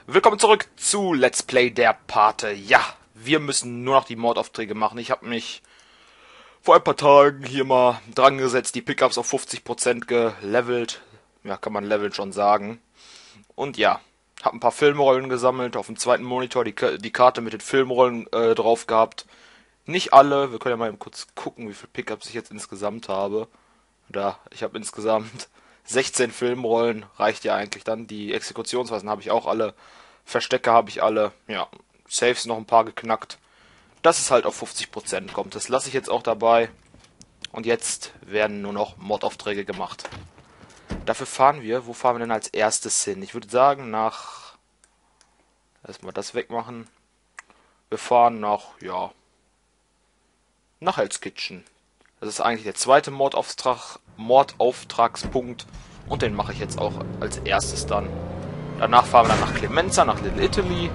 Willkommen zurück zu Let's Play der Pate. Ja, wir müssen nur noch die Mordaufträge machen. Ich habe mich vor ein paar Tagen hier mal dran gesetzt, die Pickups auf 50% gelevelt. Ja, kann man leveln schon sagen. Und ja, habe ein paar Filmrollen gesammelt, auf dem zweiten Monitor die Karte mit den Filmrollen drauf gehabt. Nicht alle, wir können ja mal eben kurz gucken, wie viele Pickups ich jetzt insgesamt habe. Ich habe insgesamt 16 Filmrollen, reicht ja eigentlich dann. Die Exekutionsweisen habe ich auch alle. Verstecke habe ich alle. Ja, Saves noch ein paar geknackt. Dass es halt auf 50% kommt. Das lasse ich jetzt auch dabei. Und jetzt werden nur noch Mordaufträge gemacht. Dafür fahren wir. Wo fahren wir denn als erstes hin? Ich würde sagen nach... Erstmal das wegmachen. Wir fahren nach Hell's Kitchen. Das ist eigentlich der zweite Mordauftragspunkt. Und den mache ich jetzt auch als erstes dann. Danach fahren wir dann nach Clemenza, nach Little Italy.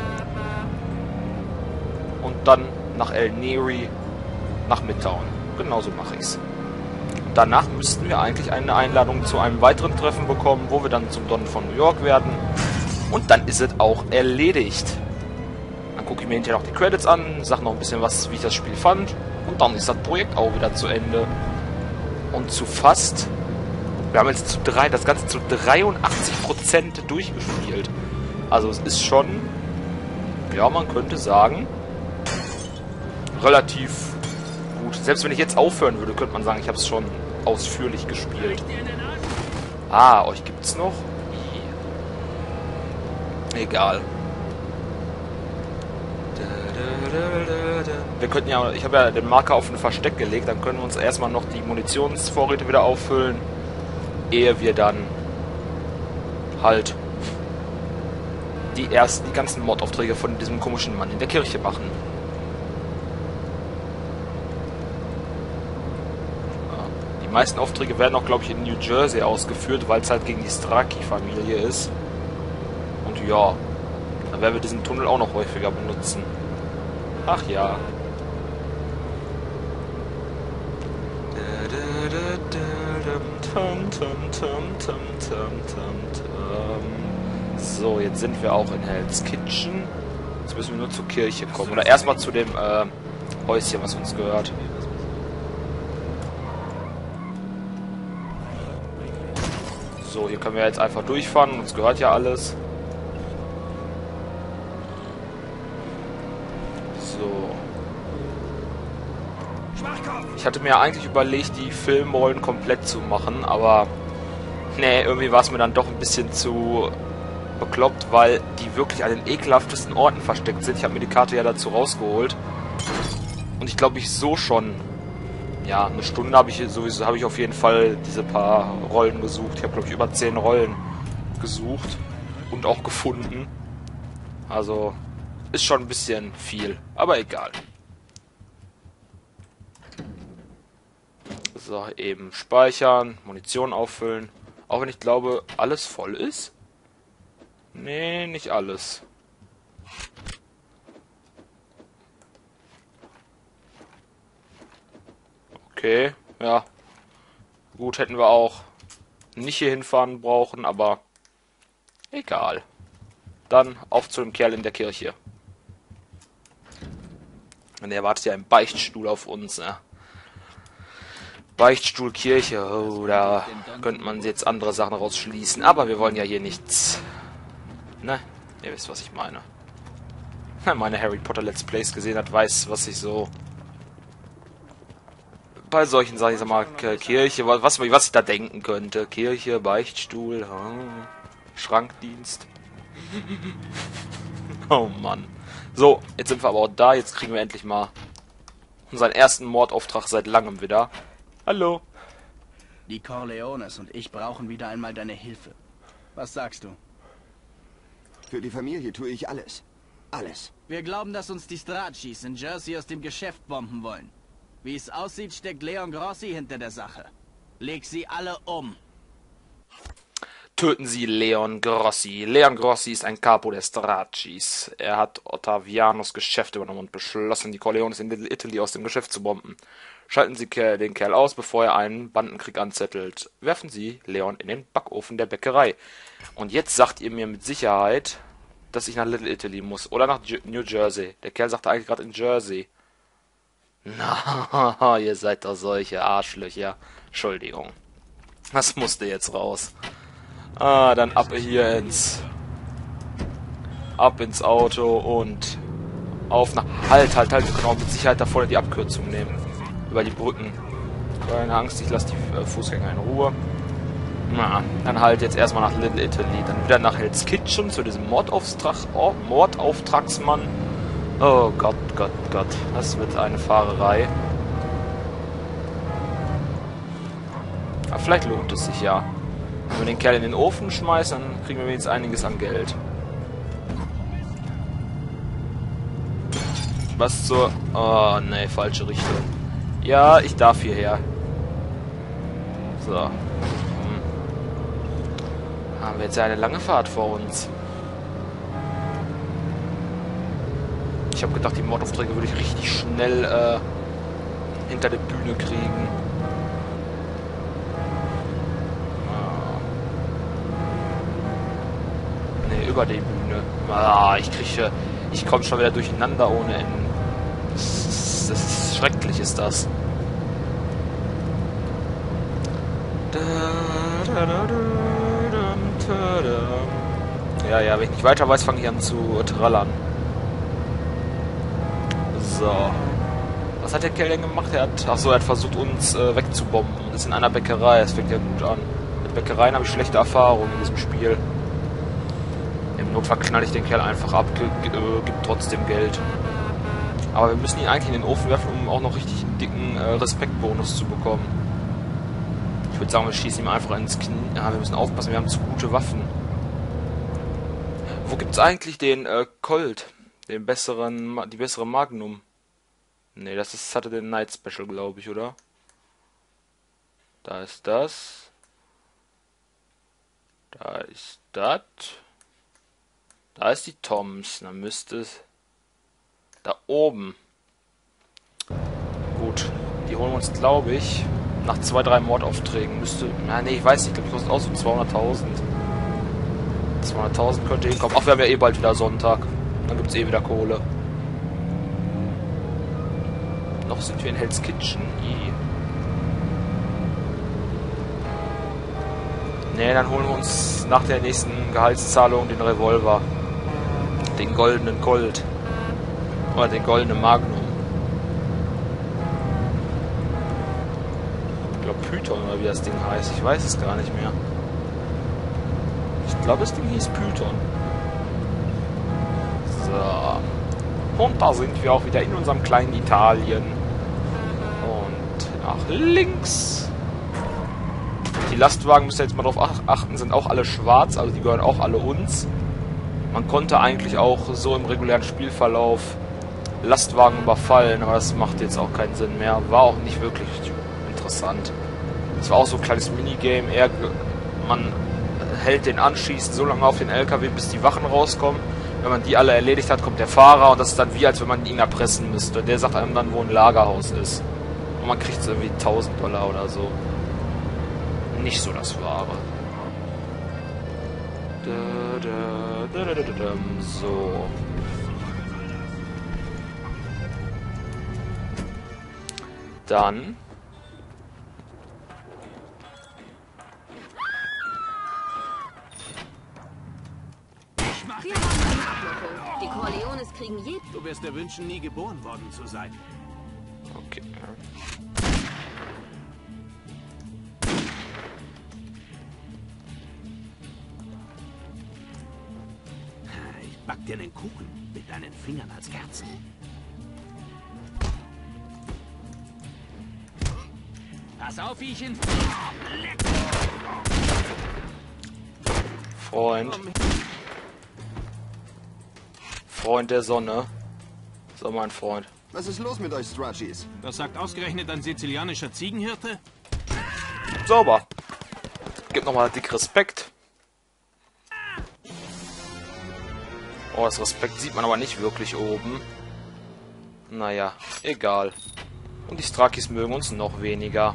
Und dann nach El Neri, nach Midtown. Genauso mache ich es. Danach müssten wir eigentlich eine Einladung zu einem weiteren Treffen bekommen, wo wir dann zum Don von New York werden. Und dann ist es auch erledigt. Dann gucke ich mir hinterher noch die Credits an, sage noch ein bisschen was, wie ich das Spiel fand. Und dann ist das Projekt auch wieder zu Ende. Und wir haben jetzt das Ganze zu 83% durchgespielt. Also es ist schon, ja, man könnte sagen, relativ gut. Selbst wenn ich jetzt aufhören würde, könnte man sagen, ich habe es schon ausführlich gespielt. Ah, euch gibt's noch? Egal. Wir könnten ja, ich habe ja den Marker auf ein Versteck gelegt, dann können wir uns erstmal noch die Munitionsvorräte wieder auffüllen, ehe wir dann halt die ganzen Mordaufträge von diesem komischen Mann in der Kirche machen. Die meisten Aufträge werden auch, glaube ich, in New Jersey ausgeführt, weil es halt gegen die Strachey-Familie ist. Und ja, dann werden wir diesen Tunnel auch noch häufiger benutzen. Ach ja. So, jetzt sind wir auch in Hell's Kitchen. Jetzt müssen wir nur zur Kirche kommen. Oder erstmal zu dem Häuschen, was uns gehört. So, hier können wir jetzt einfach durchfahren. Uns gehört ja alles. So. Ich hatte mir eigentlich überlegt, die Filmrollen komplett zu machen, aber nee, irgendwie war es mir dann doch ein bisschen zu bekloppt, weil die wirklich an den ekelhaftesten Orten versteckt sind. Ich habe mir die Karte ja dazu rausgeholt. Und ich glaube, ich so schon, ja, eine Stunde habe ich auf jeden Fall diese paar Rollen gesucht. Ich habe, glaube ich, über 10 Rollen gesucht und auch gefunden. Also ist schon ein bisschen viel, aber egal. So, eben speichern, Munition auffüllen. Auch wenn ich glaube, alles voll ist. Nee, nicht alles. Okay, ja. Gut, hätten wir auch nicht hier hinfahren brauchen, aber egal. Dann auf zu dem Kerl in der Kirche. Und der wartet ja im Beichtstuhl auf uns, ne? Beichtstuhl, Kirche, oh, da könnte man jetzt andere Sachen rausschließen, aber wir wollen ja hier nichts. Ne? Ihr wisst, was ich meine. Wer meine Harry Potter Let's Plays gesehen hat, weiß, was ich so bei solchen Sachen, ich sag mal, Kirche, was ich da denken könnte. Kirche, Beichtstuhl, Schrankdienst. Oh Mann. So, jetzt sind wir aber auch da, jetzt kriegen wir endlich mal unseren ersten Mordauftrag seit langem wieder. Hallo. Die Corleones und ich brauchen wieder einmal deine Hilfe. Was sagst du? Für die Familie tue ich alles. Alles. Wir glauben, dass uns die Strachys in Jersey aus dem Geschäft bomben wollen. Wie es aussieht, steckt Leon Grossi hinter der Sache. Leg sie alle um. Töten Sie Leon Grossi. Leon Grossi ist ein Capo der Strachys. Er hat Ottavianos Geschäft übernommen und beschlossen, die Corleones in Little Italy aus dem Geschäft zu bomben. Schalten Sie den Kerl aus, bevor er einen Bandenkrieg anzettelt. Werfen Sie Leon in den Backofen der Bäckerei. Und jetzt sagt ihr mir mit Sicherheit, dass ich nach Little Italy muss. Oder nach New Jersey. Der Kerl sagte eigentlich gerade in Jersey. Na, ihr seid doch solche Arschlöcher. Entschuldigung. Das musste jetzt raus. Dann ab ins Auto und auf nach... Halt, wir können auch mit Sicherheit da vorne die Abkürzung nehmen. Über die Brücken. Keine Angst, ich lasse die Fußgänger in Ruhe. Na, dann halt jetzt erstmal nach Little Italy. Dann wieder nach Hell's Kitchen zu diesem Mordauftragsmann. Oh Gott. Das wird eine Fahrerei. Aber vielleicht lohnt es sich ja. Wenn wir den Kerl in den Ofen schmeißen, dann kriegen wir jetzt einiges an Geld. Was zur... Oh, ne, falsche Richtung. Ja, ich darf hierher. So. Haben wir jetzt ja eine lange Fahrt vor uns. Ich habe gedacht, die Mordaufträge würde ich richtig schnell hinter der Bühne kriegen. Ne, über die Bühne. Ich komme schon wieder durcheinander ohne Ende. Das ist schrecklich, ist das. Ja, wenn ich nicht weiter weiß, fange ich an zu trallern. So. Was hat der Kerl denn gemacht? Er hat versucht, uns wegzubomben. Das ist in einer Bäckerei. Das fängt ja gut an. Mit Bäckereien habe ich schlechte Erfahrungen in diesem Spiel. Im Notfall knall ich den Kerl einfach ab, gibt trotzdem Geld. Aber wir müssen ihn eigentlich in den Ofen werfen, um auch noch richtig einen dicken Respektbonus zu bekommen. Ich würde sagen, wir schießen ihm einfach ins Knie. Ja, wir müssen aufpassen, wir haben zu gute Waffen. Wo gibt's eigentlich den Colt? Die bessere Magnum? Ne, hatte den Night Special, glaube ich, oder? Da ist das. Da ist das. Da ist die Toms. Dann müsste es... Da oben. Gut. Die holen wir uns, glaube ich, nach 2-3 Mordaufträgen. Ich weiß nicht. Ich glaube, die kostet auch so 200.000. 200.000 könnte hinkommen. Ach, wir haben ja eh bald wieder Sonntag. Dann gibt es eh wieder Kohle. Noch sind wir in Hell's Kitchen. Ne, dann holen wir uns nach der nächsten Gehaltszahlung den Revolver. Den goldenen Colt. Oder den goldenen Magnum. Ich glaube Python oder wie das Ding heißt. Ich weiß es gar nicht mehr. Ich glaube, das Ding hieß Python. So. Und da sind wir auch wieder in unserem kleinen Italien. Und nach links. Die Lastwagen, müsst ihr jetzt mal drauf achten, sind auch alle schwarz. Also die gehören auch alle uns. Man konnte eigentlich auch so im regulären Spielverlauf Lastwagen überfallen, aber das macht jetzt auch keinen Sinn mehr. War auch nicht wirklich interessant. Es war auch so ein kleines Minigame. Man hält den an, schießt so lange auf den LKW, bis die Wachen rauskommen. Wenn man die alle erledigt hat, kommt der Fahrer und das ist dann wie, als wenn man ihn erpressen müsste. Der sagt einem dann, wo ein Lagerhaus ist. Und man kriegt so irgendwie $1000 oder so. Nicht so das Wahre. So. Dann... Wir haben eine Ablockung. Die Corleones kriegen Du wirst dir wünschen, nie geboren worden zu sein. Okay. Ich back dir einen Kuchen mit deinen Fingern als Kerzen. Pass auf, Viechchen. Freund der Sonne. So, mein Freund. Was ist los mit euch Strachis? Das sagt ausgerechnet ein sizilianischer Ziegenhirte? Sauber. Gib nochmal dick Respekt. Oh, das Respekt sieht man aber nicht wirklich oben. Naja, egal. Und die Strakis mögen uns noch weniger.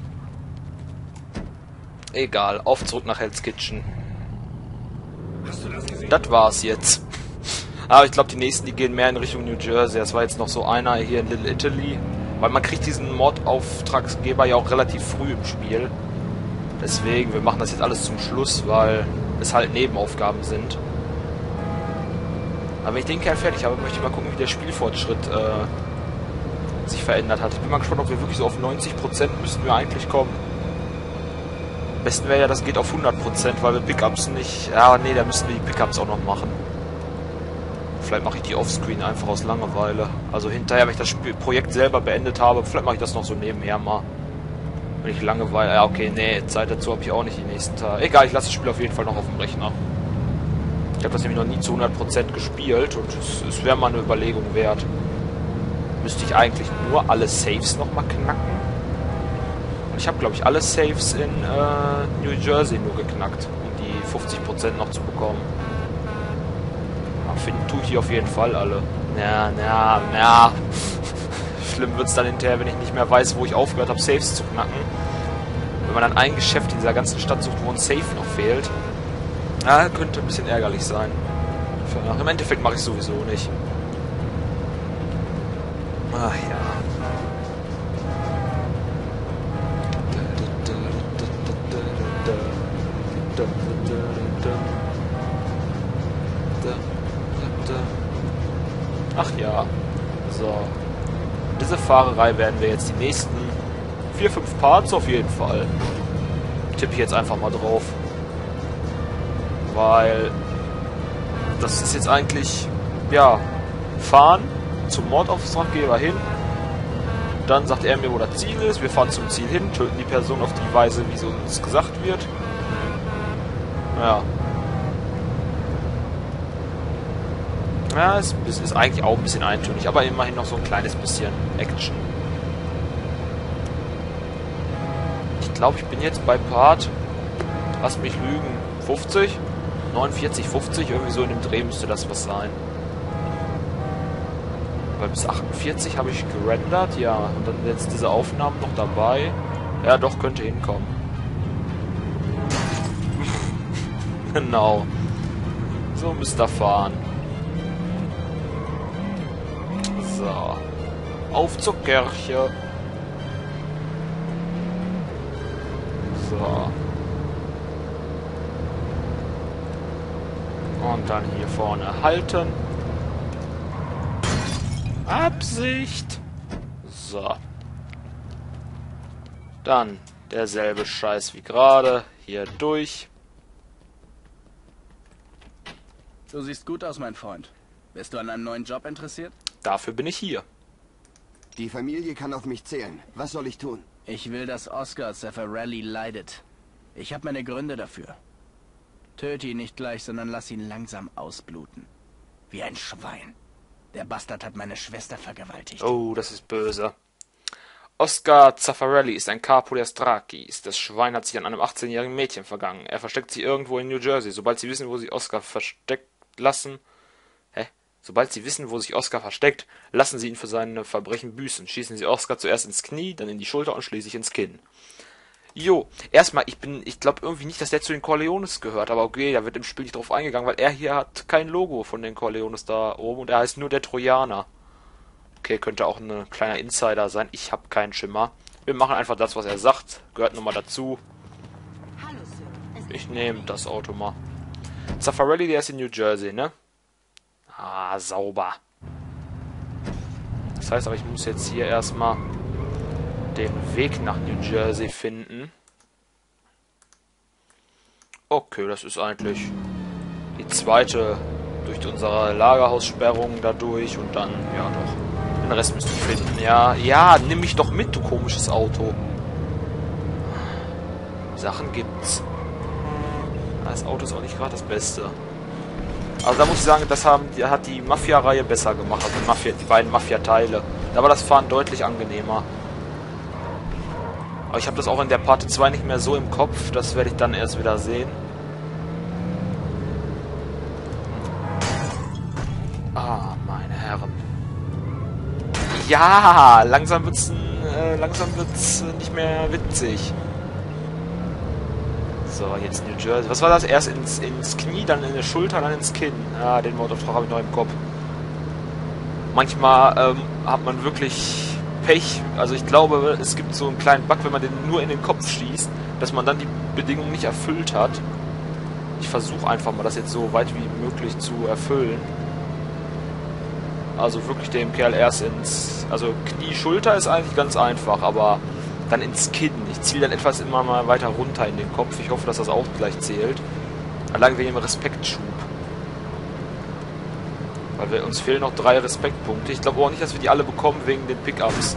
Egal, auf zurück nach Hell's Kitchen. Hast du das gesehen? Das war's jetzt. Aber ich glaube, die nächsten, die gehen mehr in Richtung New Jersey. Das war jetzt noch so einer hier in Little Italy. Weil man kriegt diesen Mod-Auftragsgeber ja auch relativ früh im Spiel. Deswegen, wir machen das jetzt alles zum Schluss, weil es halt Nebenaufgaben sind. Aber wenn ich den Kerl fertig habe, möchte ich mal gucken, wie der Spielfortschritt sich verändert hat. Ich bin mal gespannt, ob wir wirklich so auf 90% müssten wir eigentlich kommen. Am besten wäre ja, das geht auf 100%, weil wir Pickups nicht... Ja, nee, da müssten wir die Pickups auch noch machen. Vielleicht mache ich die offscreen einfach aus Langeweile. Also hinterher, wenn ich das Projekt selber beendet habe, vielleicht mache ich das noch so nebenher mal. Wenn ich Langeweile... Ja, okay, nee, Zeit dazu habe ich auch nicht die nächsten Tage. Egal, ich lasse das Spiel auf jeden Fall noch auf dem Rechner. Ich habe das nämlich noch nie zu 100% gespielt und es wäre mal eine Überlegung wert. Müsste ich eigentlich nur alle Saves nochmal knacken? Und ich habe, glaube ich, alle Saves in New Jersey nur geknackt, um die 50% noch zu bekommen. Aber finden tue ich die auf jeden Fall alle. Ja. Schlimm wird es dann hinterher, wenn ich nicht mehr weiß, wo ich aufgehört habe, Saves zu knacken. Wenn man dann ein Geschäft in dieser ganzen Stadt sucht, wo ein Safe noch fehlt. Ja, könnte ein bisschen ärgerlich sein. Im Endeffekt mache ich es sowieso nicht. Ach ja. Ach ja. So. Diese Fahrerei werden wir jetzt die nächsten 4-5 Parts auf jeden Fall. Tippe ich jetzt einfach mal drauf. Weil das ist jetzt eigentlich, ja, fahren zum Mordauftraggeber hin. Dann sagt er mir, wo das Ziel ist. Wir fahren zum Ziel hin, töten die Person auf die Weise, wie es uns gesagt wird. Ja. Ja, es ist eigentlich auch ein bisschen eintönig, aber immerhin noch so ein kleines bisschen Action. Ich glaube, ich bin jetzt bei Part, lass mich lügen, 50? 49, 50, irgendwie so in dem Dreh müsste das was sein. Weil bis 48 habe ich gerendert, ja. Und dann jetzt diese Aufnahmen noch dabei. Ja, doch, könnte hinkommen. Genau. So müsst ihr fahren. So. Auf zur Kirche. So. Und dann hier vorne halten. Absicht. So. Dann derselbe Scheiß wie gerade. Hier durch. Du siehst gut aus, mein Freund. Bist du an einem neuen Job interessiert? Dafür bin ich hier. Die Familie kann auf mich zählen. Was soll ich tun? Ich will, dass Oscar Zaffarelli leidet. Ich habe meine Gründe dafür. Töte ihn nicht gleich, sondern lass ihn langsam ausbluten. Wie ein Schwein. Der Bastard hat meine Schwester vergewaltigt. Oh, das ist böse. Oscar Zaffarelli ist ein Capo der Strakis. Das Schwein hat sich an einem 18-jährigen Mädchen vergangen. Er versteckt sich irgendwo in New Jersey. Sobald Sie wissen, wo sich Oscar versteckt, Sobald Sie wissen, wo sich Oscar versteckt, lassen Sie ihn für seine Verbrechen büßen. Schießen Sie Oscar zuerst ins Knie, dann in die Schulter und schließlich ins Kinn. Jo, erstmal, ich glaube irgendwie nicht, dass der zu den Corleones gehört, aber okay, da wird im Spiel nicht drauf eingegangen, weil er hier hat kein Logo von den Corleones da oben und er heißt nur der Trojaner. Okay, könnte auch ein kleiner Insider sein, ich habe keinen Schimmer. Wir machen einfach das, was er sagt, gehört nun mal dazu. Ich nehme das Auto mal. Zaffarelli, der ist in New Jersey, ne? Ah, sauber. Das heißt aber, ich muss jetzt hier erstmal den Weg nach New Jersey finden. Okay, das ist eigentlich die zweite durch unsere Lagerhaussperrung dadurch und dann, ja doch, den Rest müsste ich finden. Ja, nimm mich doch mit, du komisches Auto. Sachen gibt's. Das Auto ist auch nicht gerade das Beste. Also da muss ich sagen, das hat die Mafia-Reihe besser gemacht, also die beiden Mafia-Teile. Da war das Fahren deutlich angenehmer. Aber ich habe das auch in der Part 2 nicht mehr so im Kopf, das werde ich dann erst wieder sehen. Ah, meine Herren. Ja, langsam wird's nicht mehr witzig. So. So, jetzt New Jersey. Was war das? Erst ins Knie, dann in die Schulter, dann ins Kinn. Ah, den Mordauftrag habe ich noch im Kopf. Manchmal hat man wirklich Pech. Also ich glaube, es gibt so einen kleinen Bug, wenn man den nur in den Kopf schießt, dass man dann die Bedingungen nicht erfüllt hat. Ich versuche einfach mal, das jetzt so weit wie möglich zu erfüllen. Also wirklich dem Kerl erst ins... Also Knie, Schulter ist eigentlich ganz einfach, aber dann ins Kinn. Ich ziehe dann etwas immer mal weiter runter in den Kopf. Ich hoffe, dass das auch gleich zählt. Allein wegen dem Respektschub. Weil uns fehlen noch 3 Respektpunkte. Ich glaube auch nicht, dass wir die alle bekommen wegen den Pickups.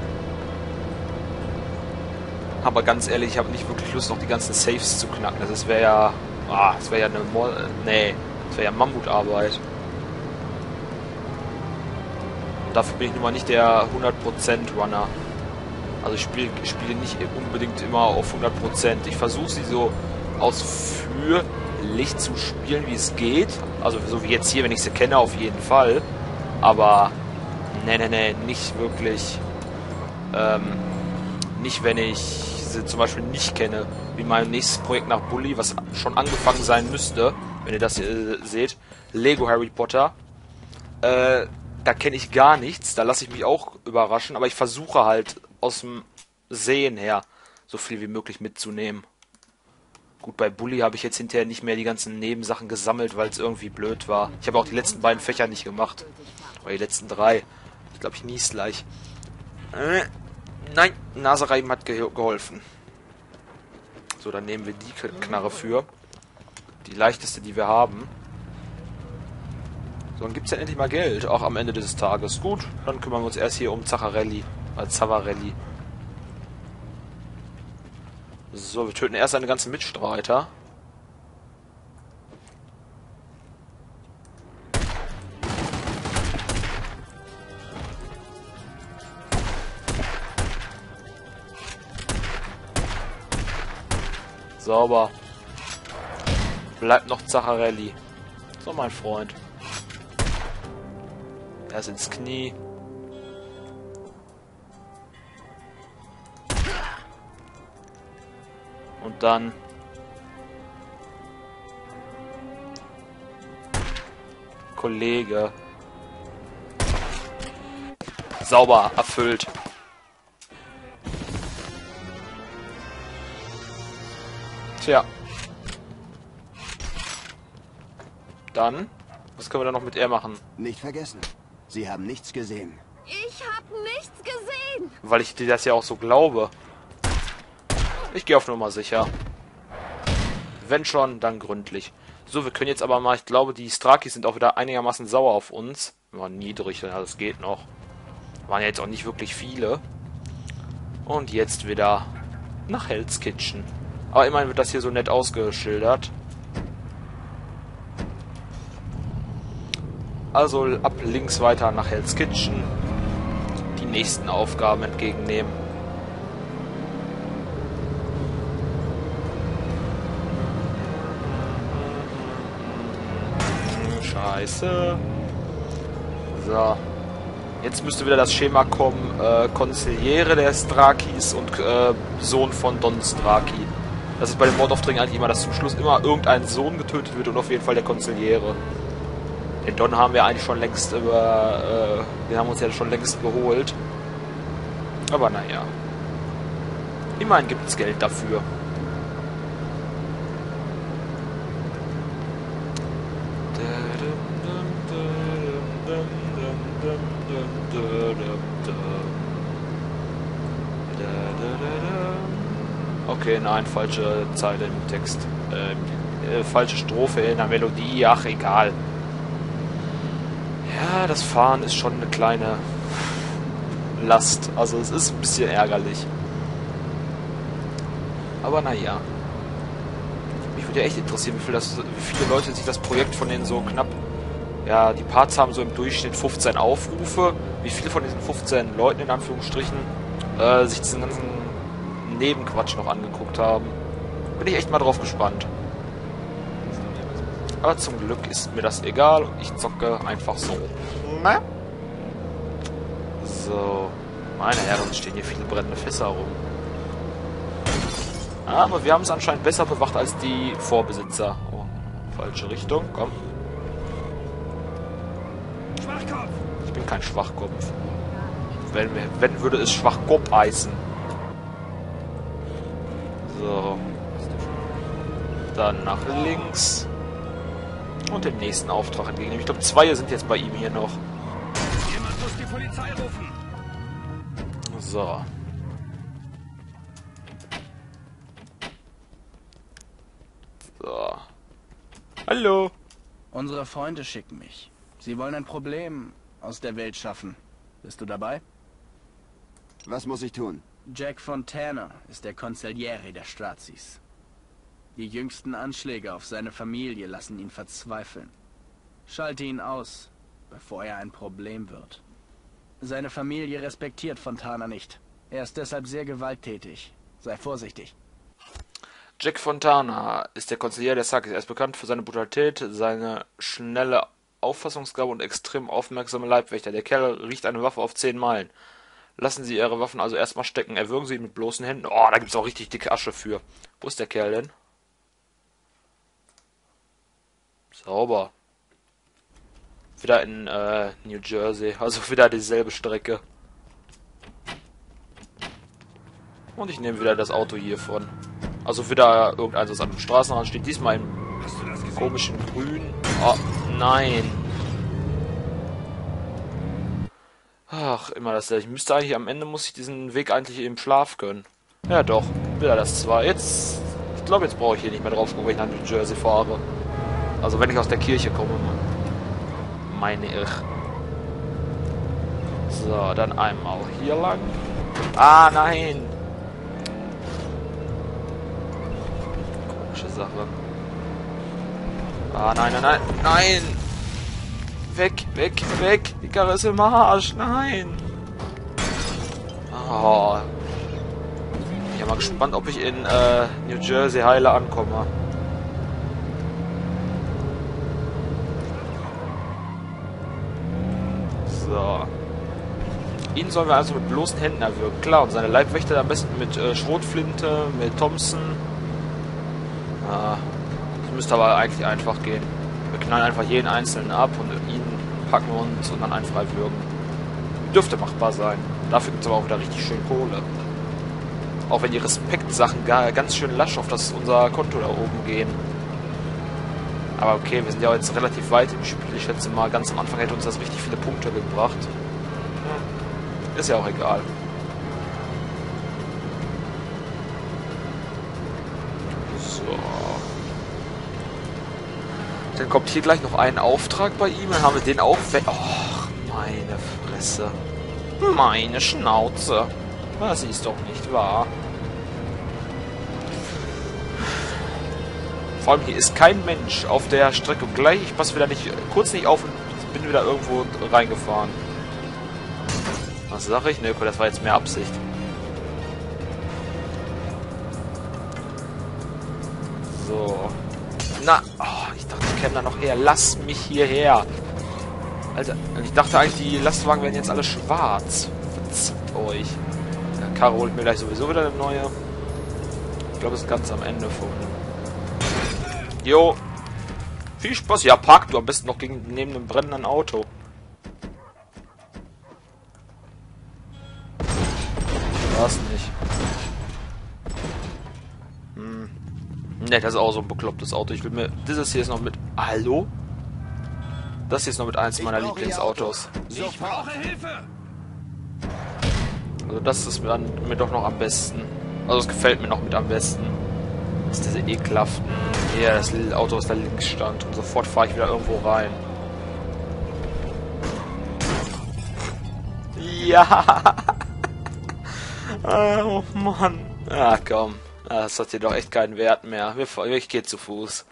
Aber ganz ehrlich, ich habe nicht wirklich Lust, noch die ganzen Saves zu knacken. Das wäre ja... das wäre ja eine... Nee, das wäre ja Mammutarbeit. Und dafür bin ich nun mal nicht der 100% Runner. Also ich spiele nicht unbedingt immer auf 100%. Ich versuche sie so ausführlich zu spielen, wie es geht. Also so wie jetzt hier, wenn ich sie kenne, auf jeden Fall. Aber nee, nicht wirklich. Nicht, wenn ich sie zum Beispiel nicht kenne. Wie mein nächstes Projekt nach Bully, was schon angefangen sein müsste, wenn ihr das hier seht. Lego Harry Potter. Da kenne ich gar nichts. Da lasse ich mich auch überraschen. Aber ich versuche halt aus dem Sehen her so viel wie möglich mitzunehmen. Gut, bei Bully habe ich jetzt hinterher nicht mehr die ganzen Nebensachen gesammelt, weil es irgendwie blöd war. Ich habe auch die letzten beiden Fächer nicht gemacht. Oder die letzten 3. Ich glaube, ich nies gleich. Nein, Nasereiben hat geholfen. So, dann nehmen wir die Knarre für. Die leichteste, die wir haben. So, dann gibt es ja endlich mal Geld, auch am Ende des Tages. Gut, dann kümmern wir uns erst hier um Zacharelli. Zavarelli. So, wir töten erst seine ganzen Mitstreiter. Sauber. Bleibt noch Zacharelli. So, mein Freund. Erst ins Knie. Und dann... Kollege. Sauber, erfüllt. Tja. Dann, was können wir da noch mit er machen? Nicht vergessen, Sie haben nichts gesehen. Ich habe nichts gesehen. Weil ich dir das ja auch so glaube. Ich gehe auf Nummer sicher. Wenn schon, dann gründlich. So, wir können jetzt aber mal, ich glaube, die Strakis sind auch wieder einigermaßen sauer auf uns. War niedrig, ja, das geht noch. Waren ja jetzt auch nicht wirklich viele. Und jetzt wieder nach Hell's Kitchen. Aber immerhin wird das hier so nett ausgeschildert. Also ab links weiter nach Hell's Kitchen. Die nächsten Aufgaben entgegennehmen. Scheiße. So. Jetzt müsste wieder das Schema kommen. Konziliere der Strakis und Sohn von Don Straki. Das ist bei den Mordaufträgen eigentlich immer, dass zum Schluss immer irgendein Sohn getötet wird und auf jeden Fall der Konziliere. Den Don haben wir eigentlich schon längst den haben wir uns ja schon längst geholt. Aber naja. Immerhin gibt es Geld dafür. Okay, nein, falsche Zeile im Text. Falsche Strophe in der Melodie, ach egal. Ja, das Fahren ist schon eine kleine Last. Also es ist ein bisschen ärgerlich. Aber naja. Mich würde ja echt interessieren, wie viele Leute sich das Projekt von denen so knapp... Ja, die Parts haben so im Durchschnitt 15 Aufrufe. Wie viele von diesen 15 Leuten in Anführungsstrichen sich diesen ganzen Nebenquatsch noch angeguckt haben. Bin ich echt mal drauf gespannt. Aber zum Glück ist mir das egal und ich zocke einfach so. So. Meine Herren, stehen hier viele brennende Fässer rum. Aber wir haben es anscheinend besser bewacht als die Vorbesitzer. Oh, falsche Richtung, komm. Schwachkopf! Ich bin kein Schwachkopf. Wenn würde es Schwachkopf heißen. So. Dann nach links. Und den nächsten Auftrag entgegennehmen. Ich glaube, 2 sind jetzt bei ihm hier noch. Jemand muss die Polizei rufen! So. So. Hallo. Unsere Freunde schicken mich. Sie wollen ein Problem aus der Welt schaffen. Bist du dabei? Was muss ich tun? Jack Fontana ist der Consigliere der Strazis. Die jüngsten Anschläge auf seine Familie lassen ihn verzweifeln. Schalte ihn aus, bevor er ein Problem wird. Seine Familie respektiert Fontana nicht. Er ist deshalb sehr gewalttätig. Sei vorsichtig. Jack Fontana ist der Consigliere der Sakis. Er ist bekannt für seine Brutalität, seine schnelle Auffassungsgabe und extrem aufmerksame Leibwächter. Der Kerl riecht eine Waffe auf 10 Meilen. Lassen Sie Ihre Waffen also erstmal stecken. Erwürgen Sie ihn mit bloßen Händen. Oh, da gibt's auch richtig dicke Asche für. Wo ist der Kerl denn? Sauber. Wieder in New Jersey. Also wieder dieselbe Strecke. Und ich nehme wieder das Auto hiervon. Also wieder irgendeins, was am Straßenrand steht. Diesmal im komischen Grün. Oh, nein. Ach, immer das. Ich müsste eigentlich am Ende, muss ich diesen Weg eigentlich im Schlaf können. Ja doch, wieder das 2. Jetzt, ich glaube, jetzt brauche ich hier nicht mehr drauf gucken, wenn ich nach New Jersey fahre. Also wenn ich aus der Kirche komme, meine ich. So, dann einmal hier lang. Ah, nein. Komische Sache. Ah, nein, nein, nein, nein. Weg, weg, weg. Die Karre ist im Arsch. Nein. Oh. Ich bin mal gespannt, ob ich in New Jersey heile ankomme. So. Ihn sollen wir also mit bloßen Händen erwürgen. Klar, und seine Leibwächter am besten mit Schrotflinte, mit Thompson. Das müsste aber eigentlich einfach gehen. Wir knallen einfach jeden Einzelnen ab und ihn packen uns und dann einfach erwürgen. Dürfte machbar sein. Dafür gibt es aber auch wieder richtig schön Kohle. Auch wenn die Respektsachen ganz schön lasch auf unser Konto da oben gehen. Aber okay, wir sind ja jetzt relativ weit im Spiel. Ich schätze mal, ganz am Anfang hätte uns das richtig viele Punkte gebracht. Ist ja auch egal. So. Dann kommt hier gleich noch ein Auftrag bei ihm. Dann haben wir den auch weg. Och, meine Fresse. Meine Schnauze. Das ist doch nicht wahr. Vor allem hier ist kein Mensch auf der Strecke. Und gleich, ich passe wieder kurz nicht auf und bin wieder irgendwo reingefahren. Was sag ich? Ne, das war jetzt mehr Absicht. So. Na, oh, ich dachte, ich käme da noch her. Lass mich hierher. Alter, ich dachte eigentlich, die Lastwagen wären jetzt alle schwarz. Verzieht euch. Der Karre holt mir gleich sowieso wieder eine neue. Ich glaube, es ist ganz am Ende von... Jo. Viel Spaß. Ja, park du am besten noch neben einem brennenden Auto. Was nicht. Ne, das ist auch so ein beklopptes Auto. Ich will mir... Dieses hier ist noch mit... Hallo? Das hier ist noch mit eins meiner Lieblingsautos. Ich brauche Hilfe! Also das ist mir doch noch am besten. Also es gefällt mir noch mit am besten. Das ist diese ekelhaften... Ja, das Auto, was da links stand. Und sofort fahre ich wieder irgendwo rein. Ja! Oh Mann. Ah, komm. Das hat hier doch echt keinen Wert mehr. Ich gehe zu Fuß.